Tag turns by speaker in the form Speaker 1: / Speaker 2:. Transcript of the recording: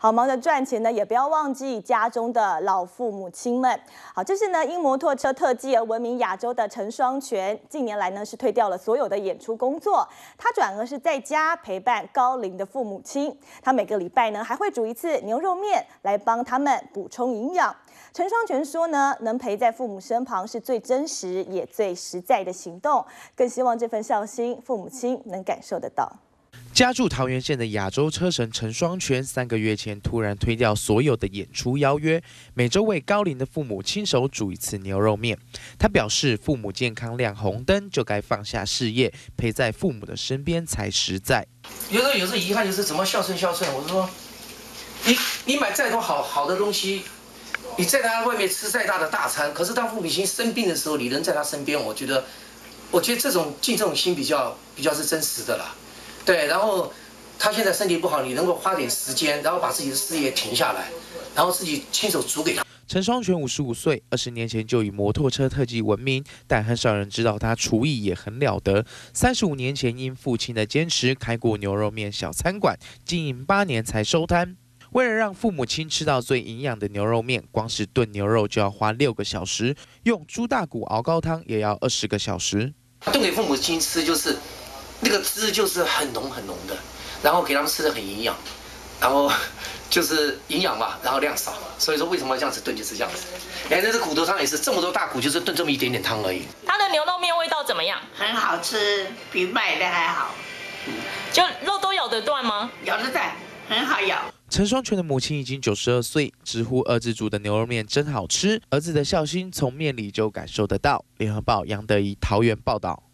Speaker 1: 好，忙着赚钱呢，也不要忘记家中的老父母亲们。好，这是呢因摩托车特技而闻名亚洲的陈双全，近年来呢是退掉了所有的演出工作，他转而是在家陪伴高龄的父母亲。他每个礼拜呢还会煮一次牛肉面来帮他们补充营养。陈双全说呢，能陪在父母身旁是最真实也最实在的行动，更希望这份孝心父母亲能感受得到。
Speaker 2: 家住桃园县的亚洲车神陈双全，3个月前突然推掉所有的演出邀约，每周为高龄的父母亲手煮一次牛肉面。他表示，父母健康亮红灯，就该放下事业，陪在父母的身边才实在。
Speaker 3: 有时候遗憾就是怎么孝顺。我说，你买再多好的东西，你在他外面吃再大的大餐，可是当父母亲生病的时候，你人在他身边，我觉得这种尽这种心比较是真实的啦。对，然后他现在身体不好，你能够花点时间，然后把自己的事业停下来，然后自己亲手煮给他。
Speaker 2: 陈双全55岁，20年前就以摩托车特技闻名，但很少人知道他厨艺也很了得。35年前因父亲的坚持，开过牛肉面小餐馆，经营8年才收摊。为了让父母亲吃到最营养的牛肉面，光是炖牛肉就要花6个小时，用猪大骨熬高汤也要20个小时。
Speaker 3: 炖给父母亲吃就是那个汁就是很浓的，然后给他们吃的很营养，然后就是营养嘛，然后量少，所以说为什么要这样子炖就是这样子。那这骨头汤也是这么多大骨，就是炖这么一点点汤而已。
Speaker 4: 它的牛肉面味道怎么样？
Speaker 5: 很好吃，比买的还好。
Speaker 4: 就肉都咬得断吗？
Speaker 5: 咬得断，很好咬。
Speaker 2: 陈双全的母亲已经92岁，直呼儿子煮的牛肉面真好吃，儿子的孝心从面里就感受得到。联合报杨德怡桃园报道。